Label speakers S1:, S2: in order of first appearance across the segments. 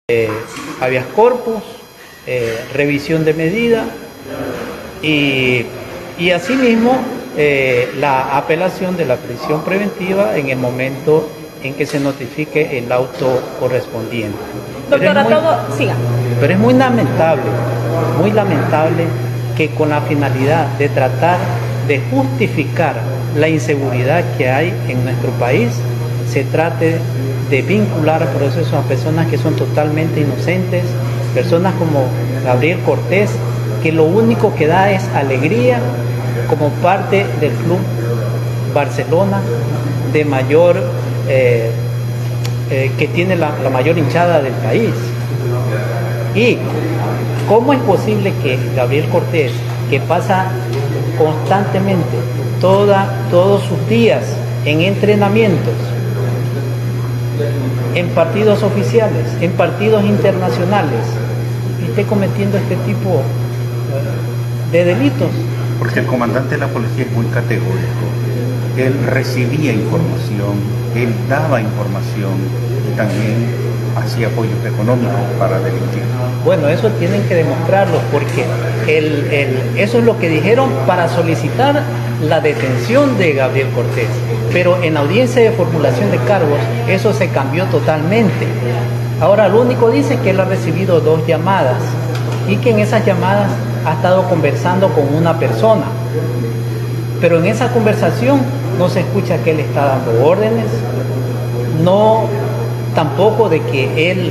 S1: habeas corpus, revisión de medida y asimismo la apelación de la prisión preventiva en el momento en que se notifique el auto correspondiente.
S2: Doctora, siga.
S1: Pero es muy lamentable que con la finalidad de tratar de justificar la inseguridad que hay en nuestro país, se trate de vincular a procesos a personas que son totalmente inocentes, personas como Gabriel Cortés, que lo único que da es alegría como parte del Club Barcelona de mayor, que tiene la mayor hinchada del país. Y ¿cómo es posible que Gabriel Cortés, que pasa constantemente todos sus días en entrenamientos, en partidos oficiales, en partidos internacionales, esté cometiendo este tipo de delitos?
S3: Porque el comandante de la policía es muy categórico. Él recibía información, él daba información y también hacía apoyos económicos para delinquir.
S1: Bueno, eso tienen que demostrarlo, porque eso es lo que dijeron para solicitar la detención de Gabriel Cortés. Pero en la audiencia de formulación de cargos, eso se cambió totalmente. Ahora, lo único dice es que él ha recibido 2 llamadas y que en esas llamadas ha estado conversando con una persona. Pero en esa conversación no se escucha que él está dando órdenes, no tampoco de que él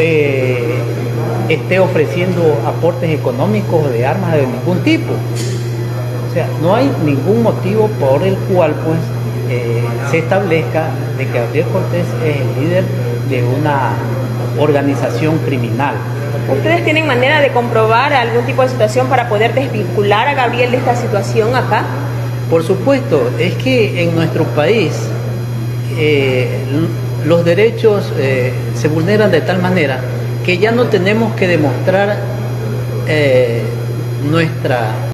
S1: esté ofreciendo aportes económicos de armas de ningún tipo. O sea, no hay ningún motivo por el cual pues se establezca de que Gabriel Cortés es el líder de una organización criminal.
S2: ¿Ustedes tienen manera de comprobar algún tipo de situación para poder desvincular a Gabriel de esta situación acá?
S1: Por supuesto, es que en nuestro país los derechos se vulneran de tal manera que ya no tenemos que demostrar nuestra